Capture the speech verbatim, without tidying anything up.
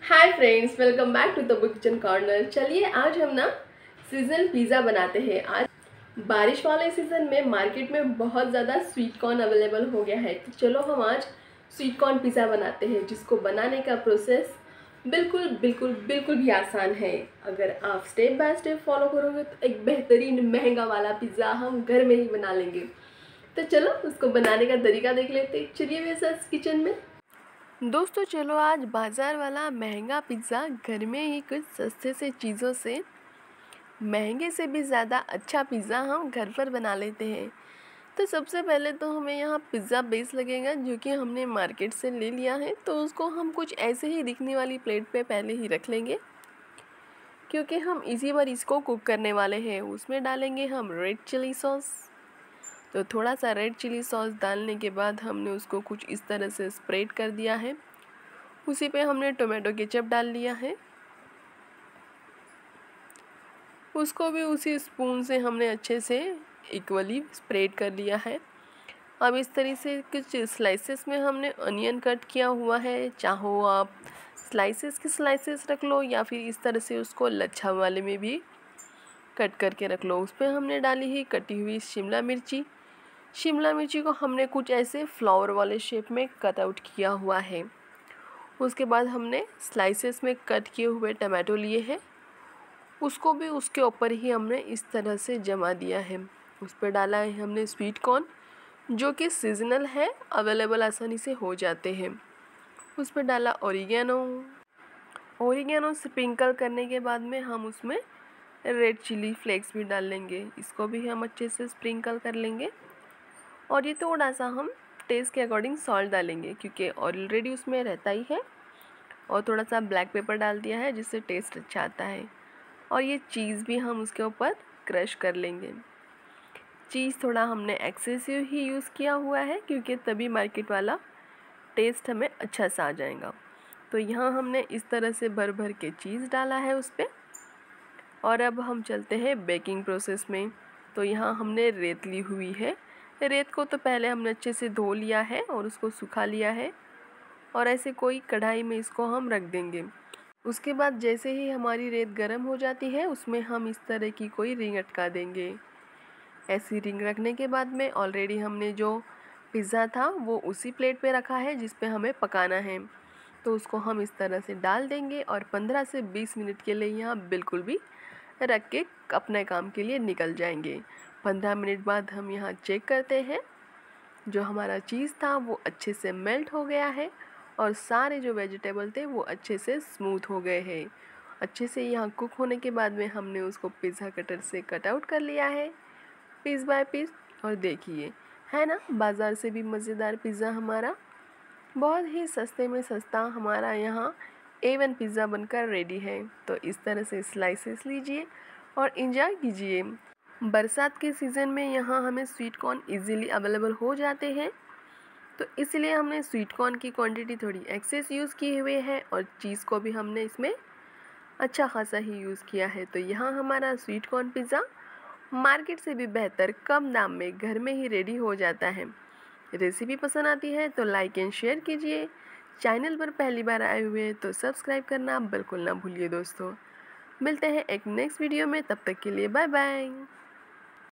Hi friends, welcome back to the kitchen corner. चलिए आज हम ना सीजनल पिज़्ज़ा बनाते हैं। आज बारिश वाले सीज़न में मार्केट में बहुत ज़्यादा स्वीट कॉर्न अवेलेबल हो गया है, तो चलो हम आज स्वीट कॉर्न पिज़्ज़ा बनाते हैं, जिसको बनाने का प्रोसेस बिल्कुल बिल्कुल बिल्कुल भी आसान है। अगर आप स्टेप बाय स्टेप फॉलो करोगे तो एक बेहतरीन महंगा वाला पिज़्ज़ा हम घर में ही बना लेंगे। तो चलो उसको बनाने का तरीका देख लेते हैं। चलिए मेरे साथ किचन में। दोस्तों चलो आज बाज़ार वाला महंगा पिज़्ज़ा घर में ही कुछ सस्ते से चीज़ों से महंगे से भी ज़्यादा अच्छा पिज़्ज़ा हम घर पर बना लेते हैं। तो सबसे पहले तो हमें यहाँ पिज़्ज़ा बेस लगेगा, जो कि हमने मार्केट से ले लिया है। तो उसको हम कुछ ऐसे ही दिखने वाली प्लेट पे पहले ही रख लेंगे, क्योंकि हम इसी बार इसको कुक करने वाले हैं। उसमें डालेंगे हम रेड चिली सॉस। तो थोड़ा सा रेड चिली सॉस डालने के बाद हमने उसको कुछ इस तरह से स्प्रेड कर दिया है। उसी पे हमने टोमेटो केचप डाल लिया है, उसको भी उसी स्पून से हमने अच्छे से इक्वली स्प्रेड कर लिया है। अब इस तरह से कुछ स्लाइसेस में हमने अनियन कट किया हुआ है। चाहो आप स्लाइसेस की स्लाइसेस रख लो, या फिर इस तरह से उसको लच्छा वाले में भी कट करके रख लो। उस पर हमने डाली ही कटी हुई शिमला मिर्ची। शिमला मिर्ची को हमने कुछ ऐसे फ्लावर वाले शेप में कट आउट किया हुआ है। उसके बाद हमने स्लाइसेस में कट किए हुए टमाटो लिए हैं, उसको भी उसके ऊपर ही हमने इस तरह से जमा दिया है। उस पर डाला है हमने स्वीट कॉर्न, जो कि सीजनल है, अवेलेबल आसानी से हो जाते हैं। उस पर डाला ओरिगेनो। ओरिगेनो स्प्रिंकल करने के बाद में हम उसमें रेड चिली फ्लेक्स भी डाल लेंगे। इसको भी हम अच्छे से स्प्रिंकल कर लेंगे। और ये थोड़ा सा हम टेस्ट के अकॉर्डिंग सॉल्ट डालेंगे, क्योंकि ऑलरेडी उसमें रहता ही है। और थोड़ा सा ब्लैक पेपर डाल दिया है, जिससे टेस्ट अच्छा आता है। और ये चीज़ भी हम उसके ऊपर क्रश कर लेंगे। चीज़ थोड़ा हमने एक्सेसिव ही यूज़ किया हुआ है, क्योंकि तभी मार्केट वाला टेस्ट हमें अच्छा सा आ जाएगा। तो यहाँ हमने इस तरह से भर भर के चीज़ डाला है उस पर। और अब हम चलते हैं बेकिंग प्रोसेस में। तो यहाँ हमने रेत ली हुई है। रेत को तो पहले हमने अच्छे से धो लिया है और उसको सुखा लिया है, और ऐसे कोई कढ़ाई में इसको हम रख देंगे। उसके बाद जैसे ही हमारी रेत गर्म हो जाती है, उसमें हम इस तरह की कोई रिंग अटका देंगे। ऐसी रिंग रखने के बाद में ऑलरेडी हमने जो पिज़्ज़ा था वो उसी प्लेट पे रखा है, जिस पे हमें पकाना है। तो उसको हम इस तरह से डाल देंगे और पंद्रह से बीस मिनट के लिए यहाँ बिल्कुल भी रख के अपने काम के लिए निकल जाएंगे। पंद्रह मिनट बाद हम यहाँ चेक करते हैं। जो हमारा चीज़ था वो अच्छे से मेल्ट हो गया है, और सारे जो वेजिटेबल थे वो अच्छे से स्मूथ हो गए हैं। अच्छे से यहाँ कुक होने के बाद में हमने उसको पिज़्ज़ा कटर से कट आउट कर लिया है, पीस बाय पीस। और देखिए, है ना बाज़ार से भी मज़ेदार पिज़्ज़ा हमारा बहुत ही सस्ते में सस्ता हमारा यहाँ ए वन पिज़्ज़ा बनकर रेडी है। तो इस तरह से स्लाइसेस लीजिए और इंजॉय कीजिए। बरसात के सीज़न में यहाँ हमें स्वीट कॉर्न इजीली अवेलेबल हो जाते हैं, तो इसलिए हमने स्वीट कॉर्न की क्वांटिटी थोड़ी एक्सेस यूज़ की हुई है, और चीज़ को भी हमने इसमें अच्छा खासा ही यूज़ किया है। तो यहाँ हमारा स्वीट कॉर्न पिज़्ज़ा मार्केट से भी बेहतर कम दाम में घर में ही रेडी हो जाता है। रेसिपी पसंद आती है तो लाइक एंड शेयर कीजिए। चैनल पर पहली बार आए हुए हैं तो सब्सक्राइब करना बिल्कुल ना भूलिए दोस्तों। मिलते हैं एक नेक्स्ट वीडियो में, तब तक के लिए बाय बाय।